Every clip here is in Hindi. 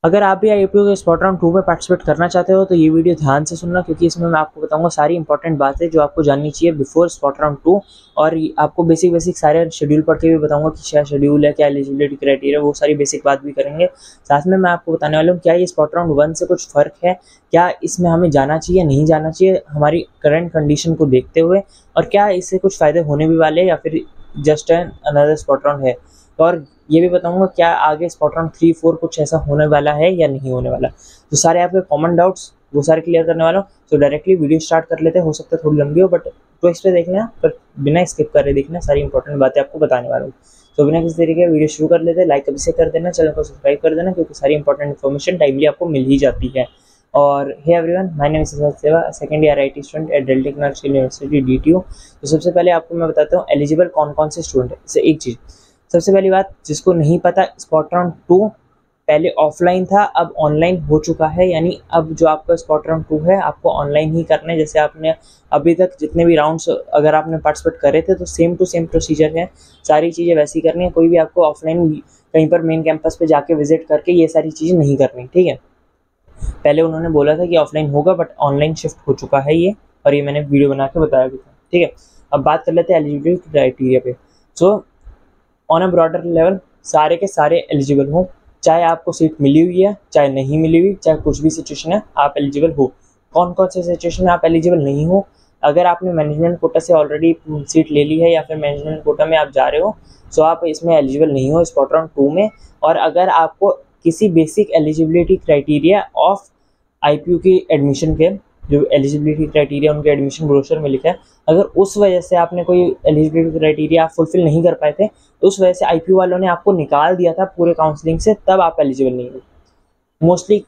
अगर आप भी आईपीओ के स्पॉट राउंड 2 में पार्टिसिपेट करना चाहते हो तो ये वीडियो ध्यान से सुनना, क्योंकि इसमें मैं आपको बताऊंगा सारी इंपॉर्टेंट बातें जो आपको जाननी चाहिए बिफोर स्पॉट राउंड 2। और आपको बेसिक सारे शेड्यूल पढ़ के भी बताऊंगा कि क्या शेड्यूल है, क्या एलिजिबिलिटी क्राइटेरिया, वो सारी बेसिक बात भी करेंगे। साथ में मैं आपको बताने वाला हूँ क्या ये स्पॉट राउंड 1 से कुछ फ़र्क है, क्या इसमें हमें जाना चाहिए नहीं जाना चाहिए हमारी करंट कंडीशन को देखते हुए, और क्या इससे कुछ फ़ायदे होने भी वाले हैं या फिर just an another spot round है। और ये भी बताऊंगा क्या आगे स्पॉट राउंड 3, 4 कुछ ऐसा होने वाला है या नहीं होने वाला। तो सारे आपके कॉमन डाउट्स वो सारे क्लियर करने वाला हूँ। तो डायरेक्टली वीडियो स्टार्ट कर लेते हैं। हो सकता है थोड़ी लंबी हो, बट ट्विस्ट पे देखना, पर बिना स्किप करे देखना, सारी इंपॉर्टेंट बातें आपको बताने वाला हूँ। तो बिना किसी तरीके वीडियो शुरू कर लेते हैं। लाइक अभी से कर देना, चैनल को सब्सक्राइब कर देना, क्योंकि सारी इंपॉर्टेंट इन्फॉर्मेशन टाइमली आपको मिल ही जाती है। और hey everyone, my name is Seva, second year IT student at Delta technological university DTU। तो सबसे पहले आपको मैं बताता हूँ एलिजिबल कौन कौन से स्टूडेंट है। इससे एक चीज़, सबसे पहली बात जिसको नहीं पता, स्पॉट राउंड 2 पहले ऑफलाइन था, अब ऑनलाइन हो चुका है। यानी अब जो आपका स्पॉट राउंड 2 है आपको ऑनलाइन ही करना है। जैसे आपने अभी तक जितने भी राउंड्स अगर आपने पार्टिसिपेट करे थे तो सेम टू सेम प्रोसीजर है, सारी चीज़ें वैसी करनी है। कोई भी आपको ऑफलाइन कहीं पर मेन कैंपस पे जाके विजिट करके ये सारी चीज़ें नहीं करनी, ठीक है। पहले उन्होंने बोला था कि ऑफलाइन होगा, बट ऑनलाइन शिफ्ट हो चुका है ये, और ये मैंने वीडियो बना के बताया भी था, ठीक है। अब बात कर लेते हैं एलिजिबिलिटी क्राइटेरिया पे। So on a broader level सारे के सारे एलिजिबल हो, चाहे आपको सीट मिली हुई है चाहे नहीं मिली हुई, चाहे कुछ भी सिचुएशन है, आप एलिजिबल हो। कौन कौन से सिचुएशन में आप एलिजिबल नहीं हो? अगर आपने मैनेजमेंट कोटा से ऑलरेडी सीट ले ली है या फिर मैनेजमेंट कोटा में आप जा रहे हो, सो आप इसमें एलिजिबल नहीं हो स्पॉट राउंड 2 में। और अगर आपको किसी basic eligibility criteria of IPU की एडमिशन के जो एलिजिबिलिटी क्राइटेरिया उनके एडमिशन ब्रोशर में लिखा है, अगर उस वजह से आपने कोई एलिजिबिलिटी क्राइटेरिया आप फुलफिल नहीं कर पाए थे, तो उस वजह से आईपीयू वालों ने आपको निकाल दिया था पूरे काउंसलिंग से, तब आप एलिजिबल नहीं हो। मोस्टली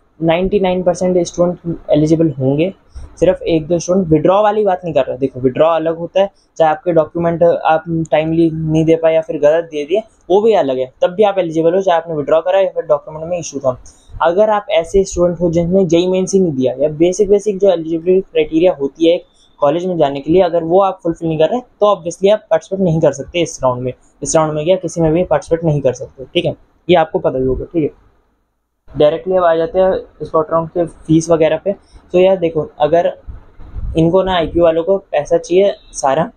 99% स्टूडेंट एलिजिबल होंगे, सिर्फ 1-2 स्टूडेंट। विड्रॉ वाली बात नहीं कर रहा, देखो विड्रॉ अलग होता है, चाहे आपके डॉक्यूमेंट आप टाइमली नहीं दे पाए या फिर गलत दे दिए, वो भी अलग है, तब भी आप एलिजिबल हो, चाहे आपने विड्रॉ करा या फिर डॉक्यूमेंट में इशू था। अगर आप ऐसे स्टूडेंट हो जिन्होंने जेईई मेंस ही नहीं दिया या बेसिक जो एलिजिबिलिटी क्राइटेरिया होती है कॉलेज में जाने के लिए, अगर वो आप फुलफिल नहीं कर रहे तो ऑब्वियसली आप पार्टिसिपेट नहीं कर सकते इस राउंड में। इस राउंड में क्या किसी में भी पार्टिसिपेट नहीं कर सकते, ठीक है, ये आपको पता ही होगा, ठीक है। डायरेक्टली अब आ जाते हैं स्पॉट राउंड के फीस वगैरह पे। तो यार देखो, अगर इनको ना आईपीयू वालों को पैसा चाहिए सारा,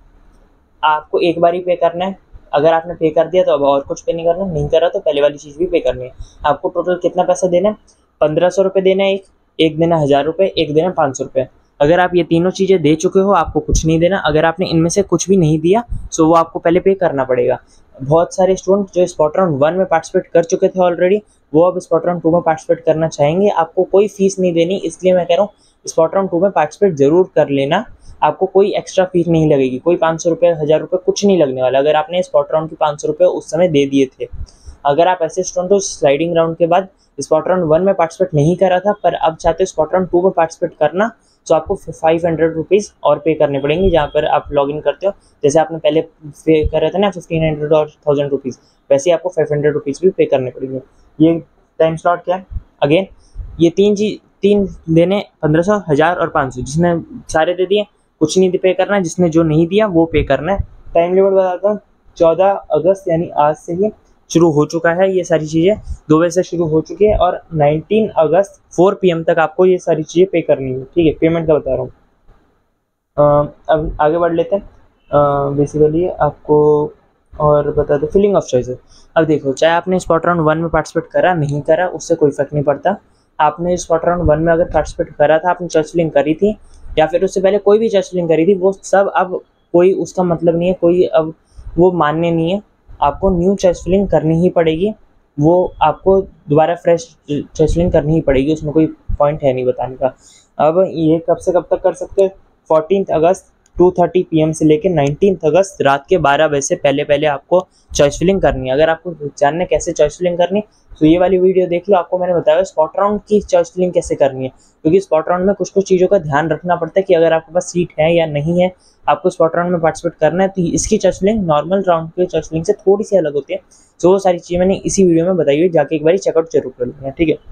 आपको एक बार ही पे करना है। अगर आपने पे कर दिया तो अब और कुछ पे नहीं करना, नहीं करा तो पहले वाली चीज़ भी पे करनी है। आपको टोटल कितना पैसा देना है? 1500 रुपये देना है, एक देना 1000 रुपये, एक देना 500 रुपये। अगर आप ये तीनों चीज़ें दे चुके हो आपको कुछ नहीं देना। अगर आपने इनमें से कुछ भी नहीं दिया तो वो आपको पहले पे करना पड़ेगा। बहुत सारे स्टूडेंट जो स्पॉट राउंड 1 में पार्टिसिपेट कर चुके थे ऑलरेडी, वो अब स्पॉट राउंड 2 में पार्टिसिपेट करना चाहेंगे। आपको कोई फीस नहीं देनी, इसलिए मैं कह रहा हूँ स्पॉट राउंड 2 में पार्टिसिपेट जरूर कर लेना। आपको कोई एक्स्ट्रा फीस नहीं लगेगी, कोई 500 रुपये 1000 रुपये कुछ नहीं लगने वाला, अगर आपने स्पॉट राउंड के 500 रुपये उस समय दे दिए थे। अगर आप ऐसे स्टूडेंट हो स्लाइडिंग राउंड के बाद स्पॉट राउंड 1 में पार्टिसिपेट नहीं करा था पर अब चाहते हो स्पॉट राउंड 2 में पार्टिसिपेट करना, तो आपको 500 रुपीज़ और पे करने पड़ेंगे जहाँ पर आप लॉग इन करते हो। जैसे आपने पहले पे करे थे ना 1500 और 1000 रुपीज़, वैसे आपको 500 रुपीज़ भी पे करने पड़ेंगे। ये टाइम स्लॉट क्या है? अगेन ये तीन देने 1500, 1000 और 500, जिसने सारे दे दिए कुछ नहीं पे करना है, जिसने जो नहीं दिया वो पे करना है। टाइम लिमिट बताता हूँ, 14 अगस्त यानी आज से ही शुरू हो चुका है। ये सारी चीज़ें 2 बजे से शुरू हो चुकी है और 19 अगस्त 4 PM तक आपको ये सारी चीज़ें पे करनी है, ठीक है। पेमेंट का बता रहा हूँ। अब आगे बढ़ लेते हैं। बेसिकली आपको और बता दो फिलिंग ऑफ चॉइसेस। अब देखो, चाहे आपने स्पॉट राउंड 1 में पार्टिसिपेट करा नहीं करा उससे कोई फर्क नहीं पड़ता। आपने स्पॉट राउंड 1 में अगर पार्टिसिपेट करा था, आपने चॉइस फिलिंग करी थी या फिर उससे पहले कोई भी चॉइस फिलिंग करी थी, वो सब अब कोई उसका मतलब नहीं है, कोई अब वो मान्य नहीं है। आपको न्यू चॉइस फिलिंग करनी ही पड़ेगी, वो आपको दोबारा फ्रेश चॉइस फिलिंग करनी ही पड़ेगी, उसमें कोई पॉइंट है नहीं बताने का। अब ये कब से कब तक कर सकते हैं? 14 अगस्त 2:30 PM से लेकर 19 अगस्त रात के 12 बजे से पहले आपको चॉइस फिलिंग करनी है। अगर आपको जानना कैसे चॉइस फिलिंग करनी तो ये वाली वीडियो देख लो, आपको मैंने बताया स्पॉट राउंड की चॉइस फिलिंग कैसे करनी है। क्योंकि स्पॉट राउंड में कुछ चीज़ों का ध्यान रखना पड़ता है कि अगर आपके पास सीट है या नहीं है, आपको स्पॉट राउंड में पार्टिसिपेट करना है, तो इसकी चॉइस फिलिंग नॉर्मल राउंड की चॉइस फिलिंग से थोड़ी सी अलग होती है। तो वो सारी चीज़ें मैंने इसी वीडियो में बताई हुई, जाके एक बार चेकआउट जरूर कर लेना, ठीक है।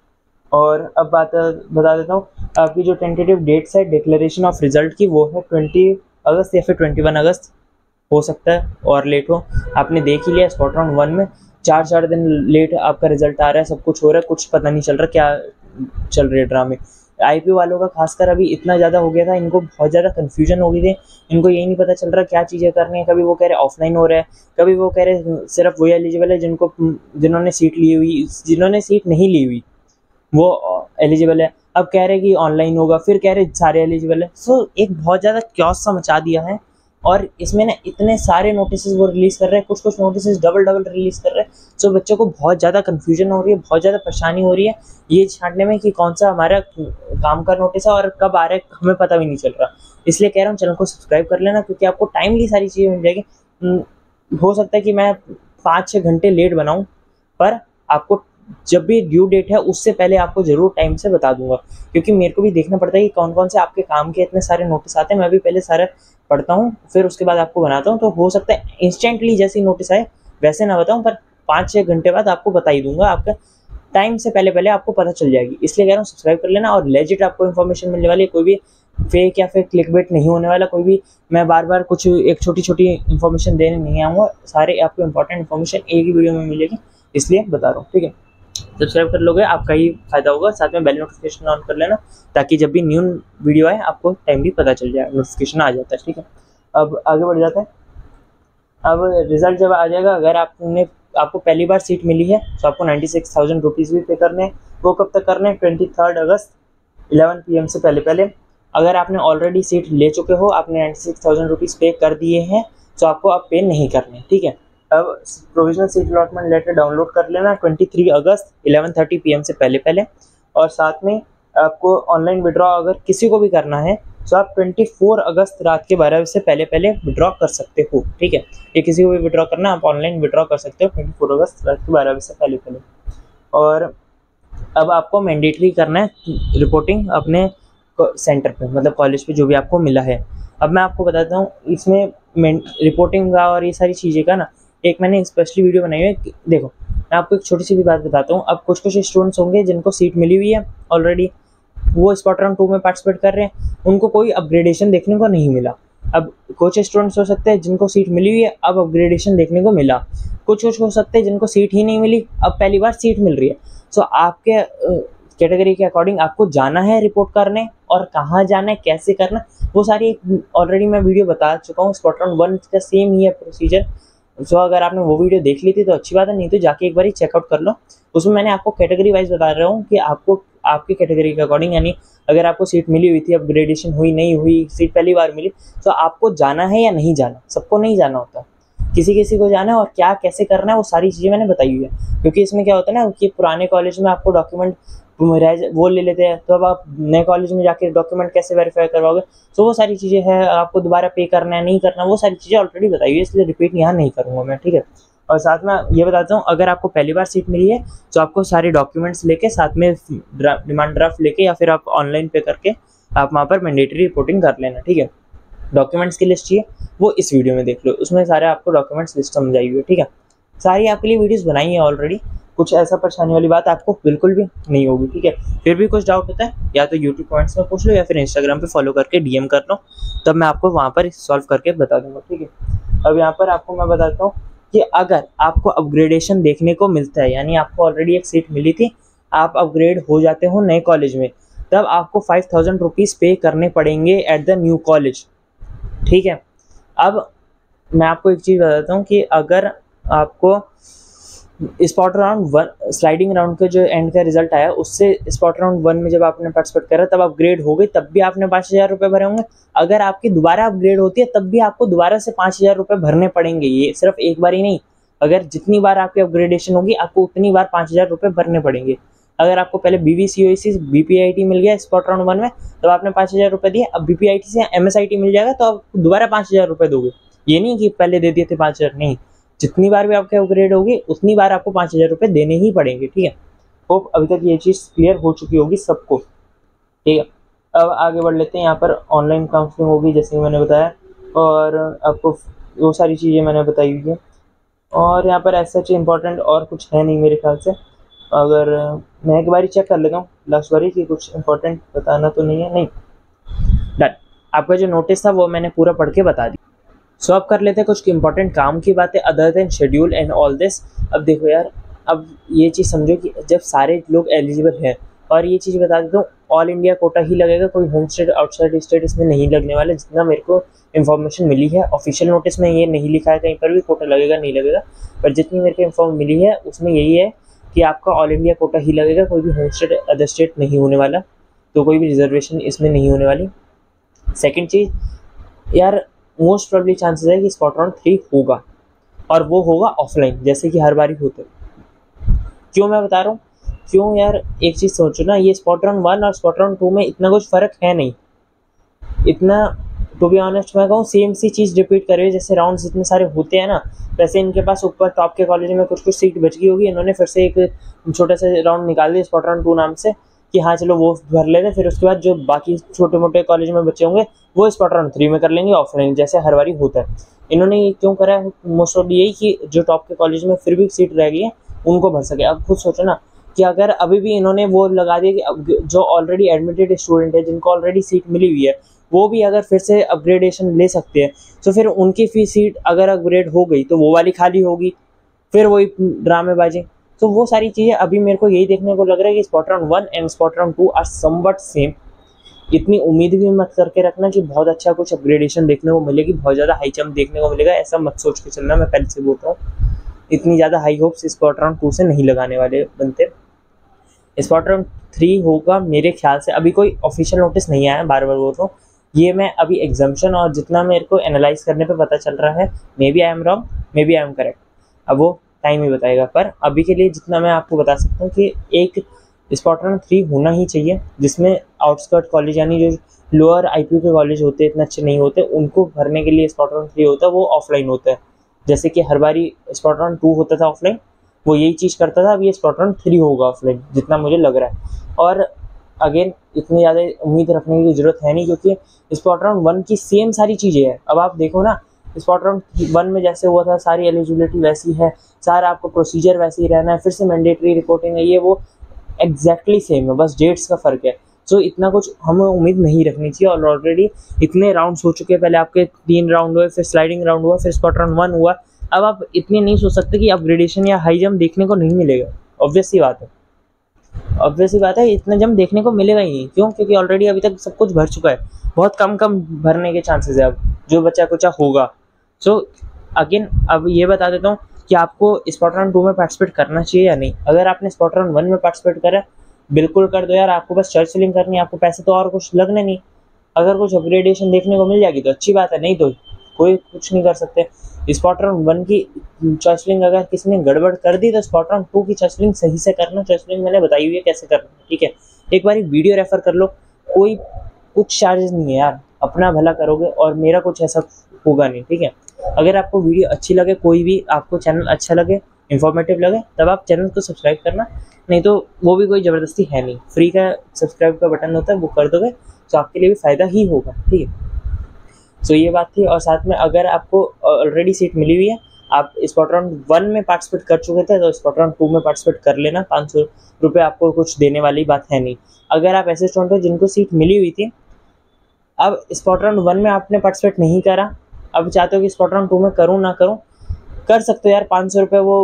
और अब बात बता देता हूँ, आपकी जो टेंटेटिव डेट्स है डिक्लेरेशन ऑफ रिजल्ट की, वो है 20 अगस्त या फिर 21 अगस्त, हो सकता है और लेट हो। आपने देख ही लिया स्पॉट राउंड 1 में 4 दिन लेट आपका रिजल्ट आ रहा है, सब कुछ हो रहा है, कुछ पता नहीं चल रहा क्या चल रहे ड्रामे। आईपी वालों का खासकर अभी इतना ज़्यादा हो गया था, इनको बहुत ज़्यादा कन्फ्यूजन हो गई थी, इनको यही नहीं पता चल रहा क्या चीज़ें करनी है। कभी वो कह रहे ऑफलाइन हो रहा है, कभी वो कह रहे सिर्फ वही एलिजिबल है जिन्होंने सीट ली हुई, जिन्होंने सीट नहीं ली हुई वो एलिजिबल है। अब कह रहे कि ऑनलाइन होगा, फिर कह रहे सारे एलिजिबल है। सो एक बहुत ज़्यादा क्योस सा मचा दिया है। और इसमें ना इतने सारे नोटिस वो रिलीज़ कर रहे हैं, कुछ नोटिस डबल रिलीज़ कर रहे हैं। सो बच्चों को बहुत ज़्यादा कन्फ्यूजन हो रही है, बहुत ज़्यादा परेशानी हो रही है ये छांटने में कि कौन सा हमारा काम का नोटिस है और कब आ रहा है हमें पता भी नहीं चल रहा। इसलिए कह रहा हूँ चैनल को सब्सक्राइब कर लेना, क्योंकि आपको टाइमली सारी चीज़ें मिल जाएगी। हो सकता है कि मैं 5-6 घंटे लेट बनाऊँ, पर आपको जब भी ड्यू डेट है उससे पहले आपको ज़रूर टाइम से बता दूंगा, क्योंकि मेरे को भी देखना पड़ता है कि कौन कौन से आपके काम के इतने सारे नोटिस आते हैं। मैं भी पहले सारे पढ़ता हूँ, फिर उसके बाद आपको बनाता हूँ। तो हो सकता है इंस्टेंटली जैसी नोटिस आए वैसे ना बताऊँ, पर 5-6 घंटे बाद आपको बता ही दूंगा, आपका टाइम से पहले आपको पता चल जाएगी। इसलिए कह रहा हूँ सब्सक्राइब कर लेना, और लेजिट आपको इन्फॉर्मेशन मिलने वाली है, कोई भी फेक या फिर क्लिकबेट नहीं होने वाला। कोई भी मैं बार बार कुछ एक छोटी इन्फॉर्मेशन देने नहीं आऊँगा, सारे आपको इंपॉर्टेंट इन्फॉर्मेशन एक ही वीडियो में मिलेगी, इसलिए बता रहा हूँ। ठीक है, सब्सक्राइब कर लोगे आपका ही फायदा होगा, साथ में बेल नोटिफिकेशन ऑन कर लेना, ताकि जब भी न्यू वीडियो आए आपको टाइमली पता चल जाए, नोटिफिकेशन आ जाता है। ठीक है, अब आगे बढ़ जाते हैं। अब रिजल्ट जब आ जाएगा, अगर आपको पहली बार सीट मिली है तो आपको 96,000 रुपीज़ भी पे करने हैं। वो कब तक करने हैं? 23 अगस्त 11 PM से पहले। अगर आपने ऑलरेडी सीट ले चुके हो, आपने 96,000 रुपीज़ पे कर दिए हैं, तो आपको अब पे नहीं करने। ठीक है, अब provisional seat allotment letter download कर लेना 23 अगस्त 11:30 PM से पहले। और साथ में आपको ऑनलाइन विड्रॉ अगर किसी को भी करना है तो आप 24 अगस्त रात के 12 बजे से पहले विड्रॉ कर सकते हो। ठीक है, ये किसी को भी विड्रॉ करना आप ऑनलाइन विड्रॉ कर सकते हो 24 अगस्त रात के 12 बजे से पहले। और अब आपको मैंडेटरी करना है रिपोर्टिंग अपने सेंटर पे, मतलब कॉलेज पे जो भी आपको मिला है। अब मैं आपको बताता हूँ इसमें रिपोर्टिंग का और ये सारी चीज़ें का ना एक मैंने स्पेशली वीडियो बनाई है। देखो मैं आपको एक छोटी सी भी बात बताता हूँ। अब कुछ स्टूडेंट्स होंगे जिनको सीट मिली हुई है ऑलरेडी, वो स्पॉट राउंड 2 में पार्टिसिपेट कर रहे हैं, उनको कोई अपग्रेडेशन देखने को नहीं मिला। अब कुछ स्टूडेंट्स हो सकते हैं जिनको सीट मिली हुई है, अब अपग्रेडेशन देखने को मिला। कुछ हो सकते हैं जिनको सीट ही नहीं मिली, अब पहली बार सीट मिल रही है। सो आपके कैटेगरी के अकॉर्डिंग आपको जाना है रिपोर्ट करने, और कहाँ जाना है, कैसे करना, वो सारी ऑलरेडी मैं वीडियो बता चुका हूँ। स्पॉट राउंड 1 का सेम ही है प्रोसीजर। सो अगर आपने वो वीडियो देख ली थी तो अच्छी बात है, नहीं तो जाके एक बार चेकआउट कर लो। उसमें मैंने आपको कैटेगरी वाइज बता रहा हूँ कि आपको आपकी कैटेगरी के अकॉर्डिंग, यानी अगर आपको सीट मिली हुई थी, अपग्रेडेशन हुई नहीं हुई, सीट पहली बार मिली, तो आपको जाना है या नहीं जाना। सबको नहीं जाना होता, किसी को जाना है, और क्या कैसे करना है वो सारी चीज़ें मैंने बताई हुई है। क्योंकि इसमें क्या होता है ना कि पुराने कॉलेज में आपको डॉक्यूमेंट वो ले लेते हैं, तो अब आप नए कॉलेज में जाके डॉक्यूमेंट कैसे वेरीफाई करवाओगे। तो वो सारी चीज़ें हैं, आपको दोबारा पे करना है नहीं करना, वो सारी चीज़ें ऑलरेडी बताई हुई है, इसलिए रिपीट यहाँ नहीं करूँगा मैं। ठीक है, और साथ में ये बताता हूँ, अगर आपको पहली बार सीट मिली है तो आपको सारे डॉक्यूमेंट्स लेके, साथ में डिमांड ड्राफ्ट लेके, या फिर आप ऑनलाइन पे करके आप वहाँ पर मैंडेटरी रिपोर्टिंग कर लेना। ठीक है, डॉक्यूमेंट्स की लिस्ट चाहिए वो इस वीडियो में देख लो, उसमें सारे आपको डॉक्यूमेंट्स लिस्ट समझाई हुई है। ठीक है, सारी आपके लिए वीडियोस बनाई है ऑलरेडी, कुछ ऐसा परेशानी वाली बात आपको बिल्कुल भी नहीं होगी। ठीक है, फिर भी कुछ डाउट होता है या तो यूट्यूब कमेंट्स में पूछ लो, या फिर इंस्टाग्राम पे फॉलो करके DM कर लो, तब मैं आपको वहाँ पर सॉल्व करके बता दूंगा। ठीक है, अब यहाँ पर आपको मैं बताता हूँ कि अगर आपको अपग्रेडेशन देखने को मिलता है, यानी आपको ऑलरेडी एक सीट मिली थी, आप अपग्रेड हो जाते हो नए कॉलेज में, तब आपको 5,000 रुपीज़ पे करने पड़ेंगे एट द न्यू कॉलेज। ठीक है, अब मैं आपको एक चीज़ बताता हूँ कि अगर आपको स्पॉट राउंड 1 स्लाइडिंग राउंड के जो एंड का रिजल्ट आया, उससे स्पॉट राउंड 1 में जब आपने पार्टिसिपेट करा तब अपग्रेड हो गई, तब भी आपने 5,000 रुपये भरे होंगे। अगर आपकी दोबारा अपग्रेड होती है तब भी आपको दोबारा से 5,000 रुपये भरने पड़ेंगे। ये सिर्फ एक बार ही नहीं, अगर जितनी बार आपकी अपग्रेडेशन होगी आपको उतनी बार 5,000 रुपये भरने पड़ेंगे। अगर आपको पहले BVCOEC BPIT मिल गया स्पॉट राउंड 1 में, तब आपने 5,000 रुपये दिए, अब BPIT से MSIT मिल जाएगा तो आप दोबारा 5,000 रुपये दोगे। ये नहीं कि पहले दे दिए थे 5,000, नहीं, जितनी बार भी आपके अपग्रेड होगी उतनी बार आपको 5,000 रुपये देने ही पड़ेंगे। ठीक है, होप अभी तक ये चीज़ क्लियर हो चुकी होगी सबको। ठीक है, अब आगे बढ़ लेते हैं। यहाँ पर ऑनलाइन काउंसलिंग होगी जैसे कि मैंने बताया, और आपको वो सारी चीज़ें मैंने बताई हुई है, और यहाँ पर ऐसा सच इंपॉर्टेंट और कुछ है नहीं मेरे ख्याल से। अगर मैं एक बार चेक कर लेता हूँ लास्ट बारी कि कुछ इंपॉर्टेंट बताना तो नहीं है, नहीं, डन। आपका जो नोटिस था वो मैंने पूरा पढ़ के बता दिया। सो अब कर लेते हैं कुछ इंपॉर्टेंट काम की बातें other than schedule and all this. अब देखो यार, अब ये चीज़ समझो कि जब सारे लोग एलिजिबल हैं, और ये चीज़ बता देता हूँ, ऑल इंडिया कोटा ही लगेगा, कोई होम स्टेट आउटसाइड स्टेट इसमें नहीं लगने वाला, जितना मेरे को इन्फॉर्मेशन मिली है। ऑफिशियल नोटिस में ये नहीं लिखा है कहीं पर भी कोटा लगेगा नहीं लगेगा, पर जितनी मेरे को इन्फॉर्म मिली है उसमें यही है कि आपका ऑल इंडिया कोटा ही लगेगा, कोई भी होम स्टेट अदर स्टेट नहीं होने वाला, तो कोई भी रिजर्वेशन इसमें नहीं होने वाली। सेकेंड चीज़ यार, मोस्ट प्रोबेबली चांसेस है कि स्पॉट राउंड 3 होगा, और वो होगा ऑफलाइन, जैसे कि हर बारी होते। क्यों मैं बता रहा हूँ, क्यों यार, एक चीज़ सोचो ना, ये स्पॉट राउंड 1 और स्पॉट राउंड 2 में इतना कुछ फ़र्क है नहीं, इतना टू बी ऑनेस्ट मैं कहूँ सेम सी चीज़ रिपीट कर रही है। जैसे राउंड्स इतने सारे होते हैं ना, वैसे इनके पास ऊपर टॉप के कॉलेज में कुछ कुछ सीट बच गई होगी, इन्होंने फिर से एक छोटा सा राउंड निकाल दिया स्पॉट राउंड 2 नाम से, कि हाँ चलो वो भर लेते, फिर उसके बाद जो बाकी छोटे मोटे कॉलेज में बच्चे होंगे वो स्पॉट राउंड 3 में कर लेंगे ऑफलाइन, जैसे हर बारी होता है। इन्होंने ये क्यों करा है, मोस्ट ऑफ यही कि जो टॉप के कॉलेज में फिर भी सीट रह गई है उनको भर सके। अब खुद सोचो ना कि अगर अभी भी इन्होंने वो लगा दिया कि अब जो ऑलरेडी एडमिटेड स्टूडेंट है, जिनको ऑलरेडी सीट मिली हुई है, वो भी अगर फिर से अपग्रेडेशन ले सकते हैं, तो फिर उनकी फीस सीट अगर अपग्रेड हो गई तो वो वाली खाली होगी, फिर वही ड्रामेबाजी। तो वो सारी चीज़ें अभी मेरे को यही देखने को लग रहा है कि spot round 1 and spot round 2 are somewhat same. इतनी उम्मीद भी मत करके रखना कि बहुत अच्छा कुछ अपग्रेडेशन देखने को मिलेगी, बहुत ज़्यादा हाई जंप देखने को मिलेगा, ऐसा मत सोच के चलना, मैं पहले से बोलता हूँ। इतनी ज़्यादा हाई होप्स स्पॉट राउंड 2 से नहीं लगाने वाले बनते। स्पॉट राउंड 3 होगा मेरे ख्याल से, अभी कोई ऑफिशियल नोटिस नहीं आया, बार बार बोल रहा हूँ, ये मैं अभी एग्जाम्पशन और जितना मेरे को एनालाइज करने पे पता चल रहा है, may be I am wrong, may be I am correct, अब वो टाइम ही बताएगा। पर अभी के लिए जितना मैं आपको बता सकता हूँ कि एक स्पॉट राउंड 3 होना ही चाहिए, जिसमें आउटस्कर्ट कॉलेज यानी जो लोअर IPU के कॉलेज होते हैं, इतना अच्छे नहीं होते, उनको भरने के लिए स्पॉट राउंड 3 होता है, वो ऑफलाइन होता है। जैसे कि हर बारी स्पॉट राउंड 2 होता था ऑफलाइन, वो यही चीज़ करता था, अब ये स्पॉट राउंड 3 होगा ऑफलाइन, जितना मुझे लग रहा है। और अगेन इतनी ज़्यादा उम्मीद रखने की ज़रूरत है नहीं, क्योंकि स्पॉट राउंड 1 की सेम सारी चीज़ें हैं। अब आप देखो ना, स्पॉट राउंड 1 में जैसे हुआ था, सारी एलिजिबिलिटी वैसी है, सारा आपको प्रोसीजर वैसे ही रहना है, फिर से मैंडेटरी रिपोर्टिंग है, ये वो एग्जैक्टली सेम है, बस डेट्स का फ़र्क है। सो इतना कुछ हमें उम्मीद नहीं रखनी चाहिए, और ऑलरेडी इतने राउंड्स हो चुके हैं, पहले आपके 3 राउंड हुए, फिर स्लाइडिंग राउंड हुआ, फिर स्पॉट राउंड 1 हुआ। अब आप इतने नहीं सोच सकते कि अपग्रेडेशन या हाई जंप देखने को नहीं मिलेगा, ऑब्वियस सी बात है, ऑब्वियस सी बात है, इतना जंप देखने को मिलेगा ही नहीं। क्यों? क्योंकि ऑलरेडी अभी तक सब कुछ भर चुका है, बहुत कम भरने के चांसेस है अब, जो बचा कुचा होगा। सो अगेन अब ये बता देता हूँ कि आपको स्पॉट राउंड 2 में पार्टिसिपेट करना चाहिए या नहीं। अगर आपने स्पॉट राउंड 1 में पार्टिसिपेट करा, बिल्कुल कर दो यार, आपको बस चर्च फिलिंग करनी है, आपको पैसे तो और कुछ लगने नहीं। अगर कुछ अपग्रेडेशन देखने को मिल जाएगी तो अच्छी बात है, नहीं तो कोई कुछ नहीं कर सकते। स्पॉट राउंड 1 की चॉइस फिलिंग अगर किसी ने गड़बड़ कर दी, तो स्पॉट राउंड 2 की चॉइस फिलिंग सही से करना। चॉइस फिलिंग मैंने बताई हुई है कैसे करना, ठीक है, एक बार वीडियो रेफर कर लो, कोई कुछ चार्जेस नहीं है यार, अपना भला करोगे और मेरा कुछ ऐसा होगा नहीं, ठीक है। अगर आपको वीडियो अच्छी लगे, कोई भी आपको चैनल अच्छा लगे, इन्फॉर्मेटिव लगे, तब आप चैनल को सब्सक्राइब करना, नहीं तो वो भी कोई ज़बरदस्ती है नहीं, फ्री का सब्सक्राइब का बटन होता है, वो कर दोगे तो आपके लिए भी फ़ायदा ही होगा, ठीक है। सो ये बात थी। और साथ में अगर आपको ऑलरेडी सीट मिली हुई है, आप स्पॉट राउंड 1 में पार्टिसिपेट कर चुके थे, तो स्पॉट राउंड 2 में पार्टिसिपेट कर लेना, 500 रुपये आपको कुछ देने वाली बात है नहीं। अगर आप ऐसे स्टूडेंट हो जिनको सीट मिली हुई थी, अब स्पॉट राउंड 1 में आपने पार्टिसिपेट नहीं करा, अब चाहते हो कि स्पॉट राउंड 2 में करूँ ना करूँ, कर सकते हो यार, 500 रुपये वो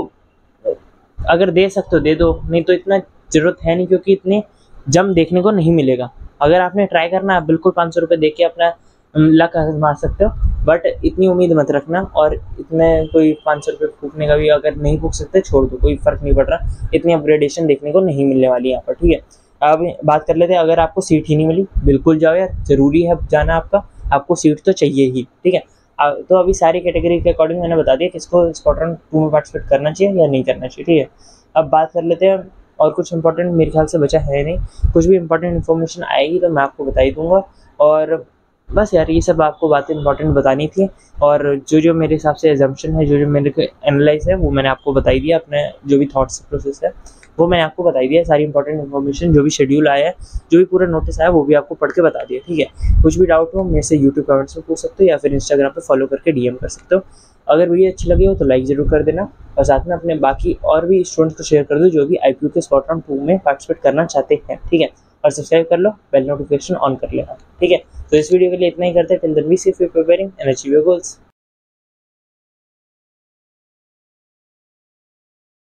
अगर दे सकते हो दे दो, नहीं तो इतना ज़रूरत है नहीं, क्योंकि इतने जम देखने को नहीं मिलेगा। अगर आपने ट्राई करना, आप बिल्कुल 500 रुपये दे के अपना लक मार सकते हो, बट इतनी उम्मीद मत रखना। और इतने कोई 500 रुपये फूकने का भी अगर नहीं फूक सकते, छोड़ दो, कोई फ़र्क नहीं पड़ रहा, इतनी अपग्रेडेशन देखने को नहीं मिलने वाली यहाँ पर, ठीक है। अब बात कर लेते हैं, अगर आपको सीट ही नहीं मिली, बिल्कुल जाओ यार, ज़रूरी है जाना आपको सीट तो चाहिए ही, ठीक है। तो अभी सारी कैटेगरी के अकॉर्डिंग मैंने बता दिया किसको स्पॉट राउंड 2 में पार्टिसिपेट करना चाहिए या नहीं करना चाहिए, ठीक है। अब बात कर लेते हैं, और कुछ इंपॉर्टेंट मेरे ख्याल से बचा है नहीं, कुछ भी इंपॉर्टेंट इन्फॉर्मेशन आएगी तो मैं आपको बता ही दूँगा। और बस यार, ये सब आपको बातें इंपॉर्टेंट बतानी थी, और जो मेरे हिसाब से एजम्पशन है, जो मेरे को एनालाइज है, वो मैंने आपको बताई दिया, अपने जो भी थॉट्स प्रोसेस है वो मैंने आपको बताई दिया, सारी इंपॉर्टेंट इन्फॉर्मेशन, जो भी शेड्यूल आया है, जो भी पूरा नोटिस आया, वो भी आपको पढ़ के बता दिया, ठीक है। कुछ भी डाउट हो मेरे से यूट्यूब कमेंट्स में पूछ सकते हो, या फिर इंस्टाग्राम पे फॉलो करके DM कर सकते हो। अगर वीडियो अच्छी लगी हो तो लाइक ज़रूर कर देना, और साथ में अपने बाकी और भी स्टूडेंट्स को शेयर कर दो जो भी IPU के स्पॉट राउंड 2 में पार्टिसिपेट करना चाहते हैं, ठीक है। और सब्सक्राइब कर लो, बेल नोटिफिकेशन ऑन कर लेना, ठीक है। तो इस वीडियो के लिए इतना ही करते हैं। Till then we see you preparing and achieve your goals.